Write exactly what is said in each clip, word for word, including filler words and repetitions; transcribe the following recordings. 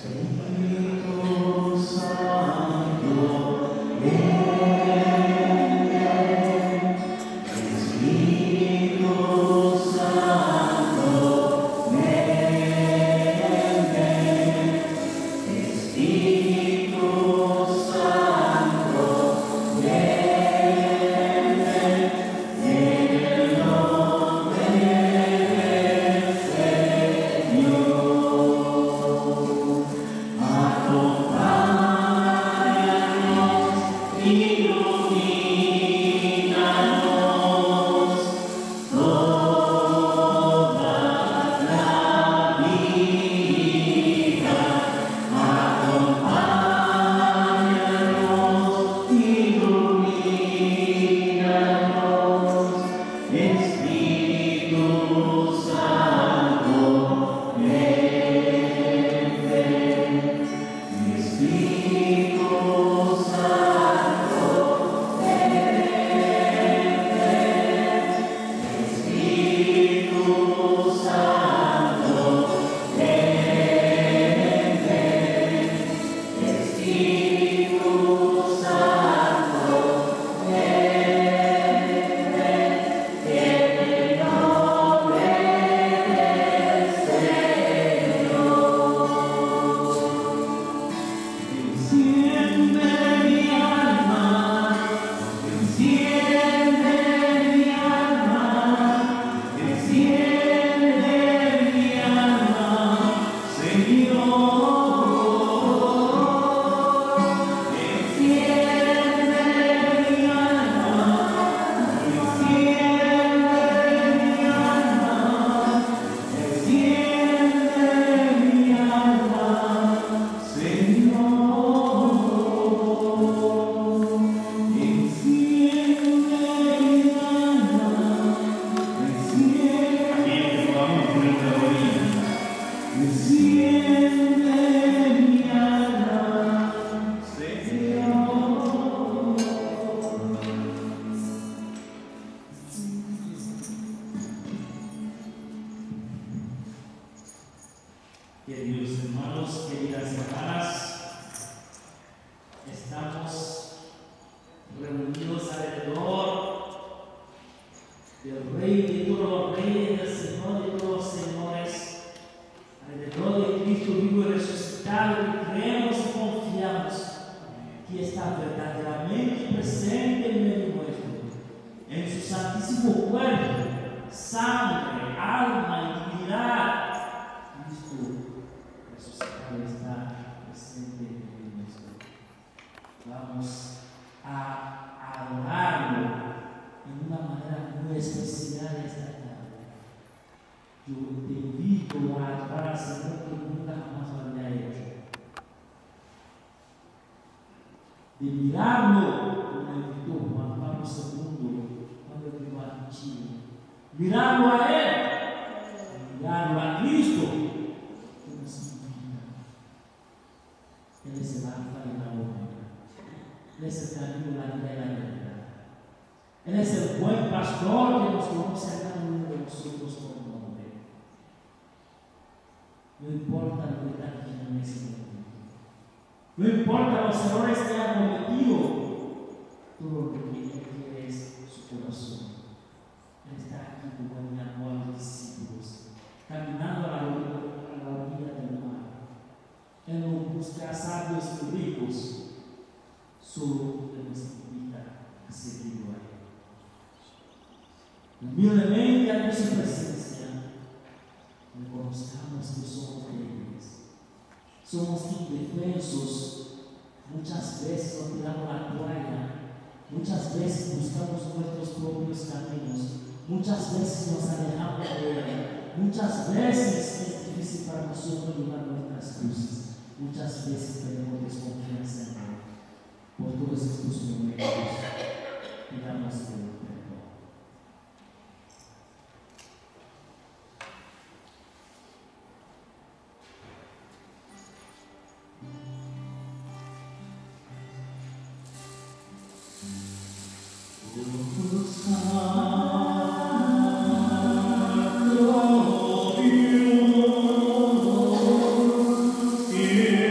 Queridos hermanos, queridas hermanas, estamos reunidos alrededor del Rey de todos los reyes, del Señor de todos los señores, alrededor de Cristo vivo y resucitado, y creemos y confiamos que está verdaderamente presente en medio nuestro, en su santísimo cuerpo, sangre, alma y divinidad. Cristo resucitado está presente en medio nuestro. Vamos a adorarlo en una manera muy especial esta tarde. Yo te invito a adorar al Señor que nunca jamás lo había hecho. De mirarlo, como invitó Juan Pablo segundo cuando vino a Argentina. Mirarlo a Él, mirarlo a Cristo, que nos invita. Él es el alfa y la omega. Él es el camino, la vida y la verdad. Él es el buen pastor que nos conoce a cada uno de nosotros por nombre. No importa lo que está aquí en ese momento. No importa los errores que ha cometido, todo lo que Él quiere es su corazón. Él está aquí como un amor a los discípulos, caminando a la orilla del mar. Él no busca sabios y ricos, solo Él nos invita a seguirlo a Él. Humildemente ante su presencia, reconozcamos que somos débiles. Somos indefensos, muchas veces nos tiramos la toalla, muchas veces buscamos nuestros propios caminos, muchas veces nos alejamos de Él, muchas veces es difícil para nosotros llevar nuestras cruces, muchas veces tenemos desconfianza en Él. Por todos estos momentos, pidamos perdón. Yeah.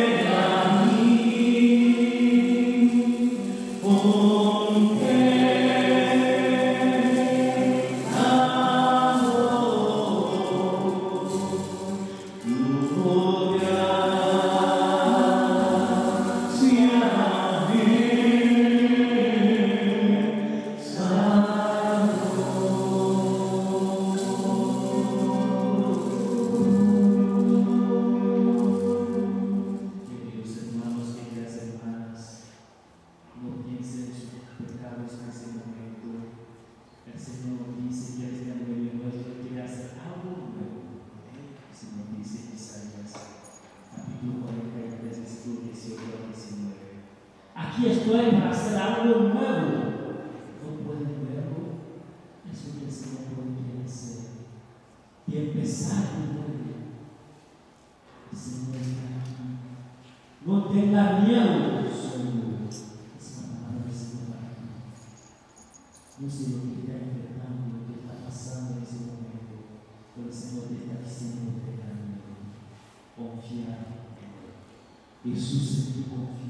Aquí estoy para hacer algo nuevo. ¿No pueden verlo? Eso es lo que el Señor quiere hacer. Y empezar de nuevo. El Señor está aquí. No tenga miedo, soy yo. Es una palabra del Señor aquí. No sé lo que está enfrentando, lo que está pasando en ese momento. Pero el Señor te está diciendo no tenga miedo. Confiar en Él. Jesús en ti confiamos.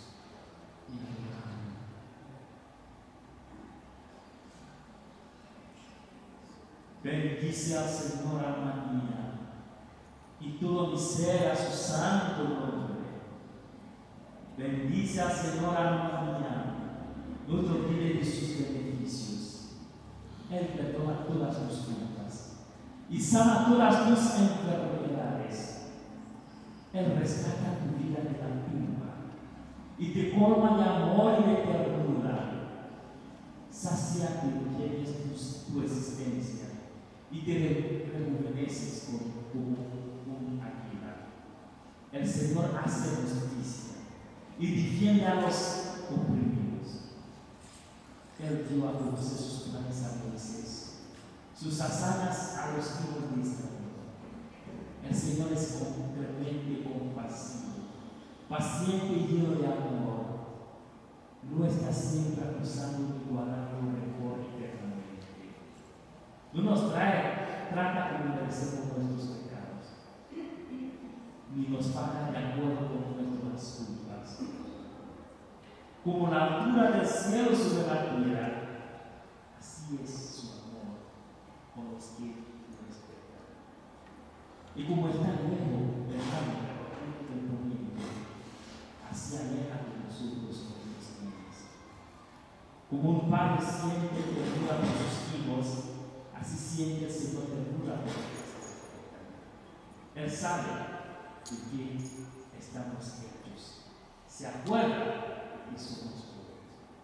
Bendice al Señor, alma mía, y todo mi ser a su santo nombre. Bendice al Señor, alma mía, no te olvides de sus beneficios. Él perdona todas tus culpas y sana todas tus enfermedades. Él rescata tu vida de la tumba y te colma de amor y de ternura. Sacia y llenes tu, tu existencia y te rejuveneces como un águila. El Señor hace justicia y defiende a los oprimidos. Él dio a conocer sus planes a Moisés, sus hazañas a los hijos de Israel. El Señor es completamente compasivo, paciente y lleno de amor. No está siempre acusando ni guardando rencor eternamente. No nos trae, trata como merecemos nuestros pecados, ni nos paga de acuerdo con nuestras culpas. Como la altura del cielo sobre la tierra, así es su amor con los que lo respetan. Y como está lejos del mar del poniente, así aleja de nosotros nuestros días. Como un padre siente ternura por sus hijos, así siente el Señor ternura por los que se respetan. Él sabe de qué estamos hechos. Se acuerda y somos buenos.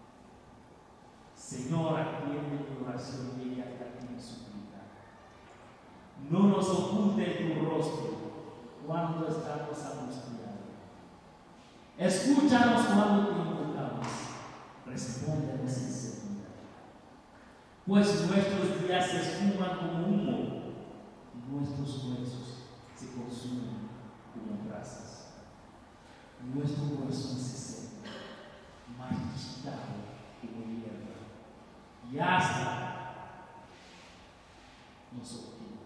Señor, atiende tu oración y ella te atiende su vida. No nos oculte tu rostro cuando estamos angustiados. Escúchanos cuando te invocamos. Respóndenos enseguida. Pues nuestros días se esfuman como humo y nuestros huesos se consumen como brasas. Nuestro corazón se seca, marchitado como hierba, y hasta nos olvida.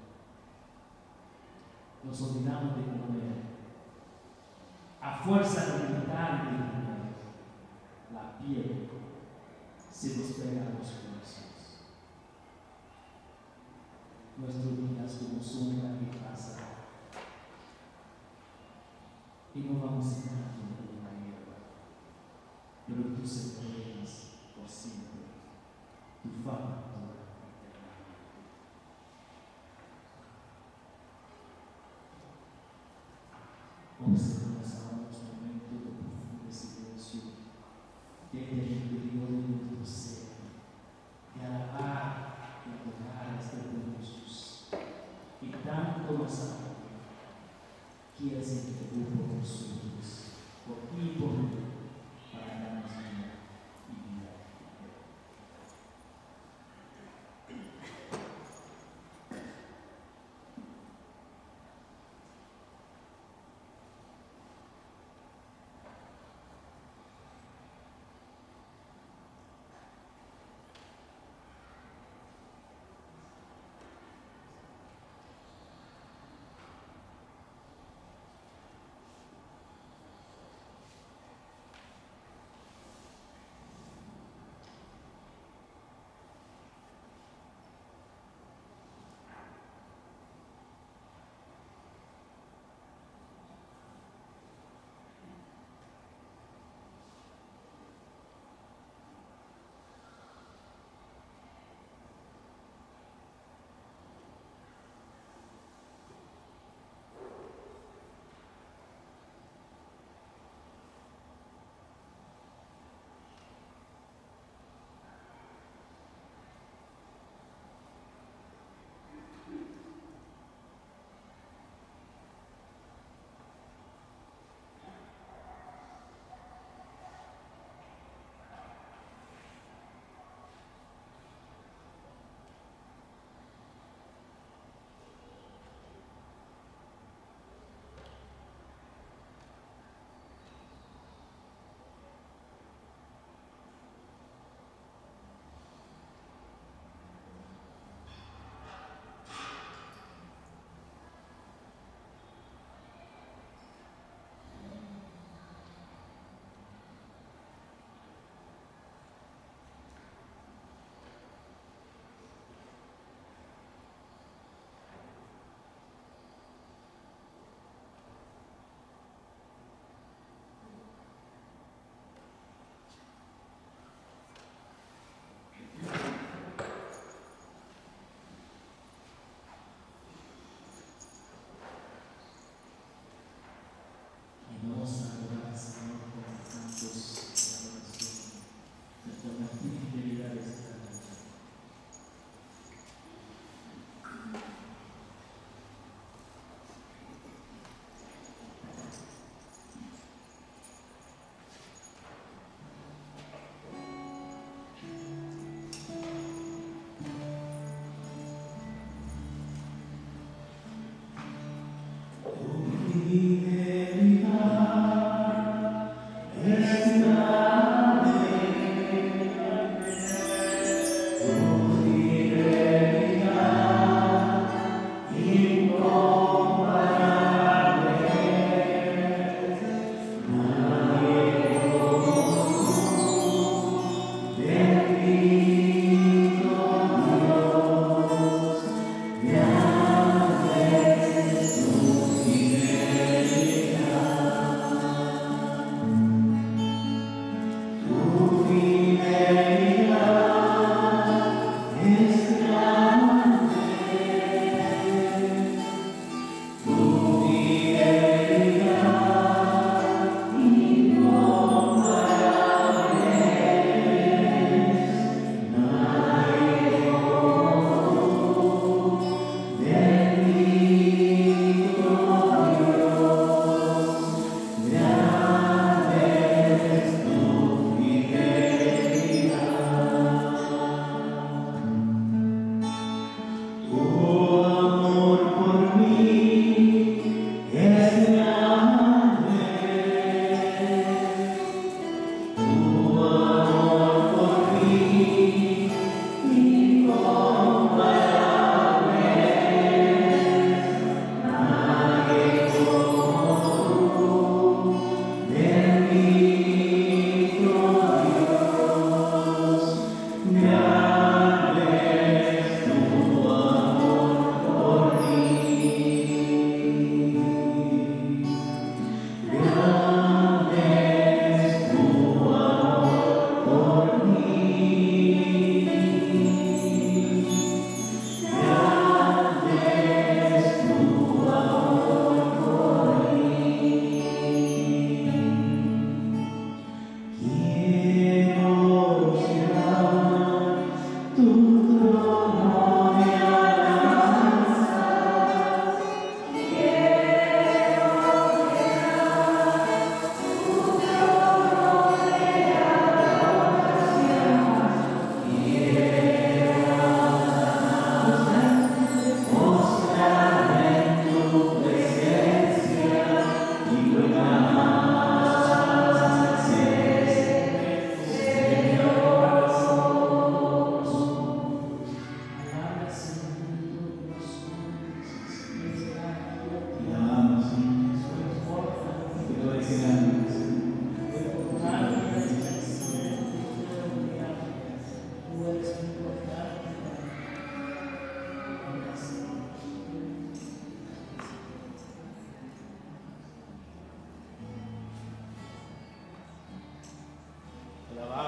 Nos olvidamos de comer. A fuerza de gritar y de comer, la piel se nos pega a los corazones. Nuestro vida es como sombra que pasa y no vamos a entrar en la hierba, pero tú se reinas por siempre, tu fama toda eternamente. Observamos ahora los momentos de profundo silencio desde el interior de nuestro ser, de alabar y adorar a este buen Jesús, que tanto nos ama. Quiere ser entregó por nosotros, por ti y por mí, para darnos vida y vida eterna. Alabado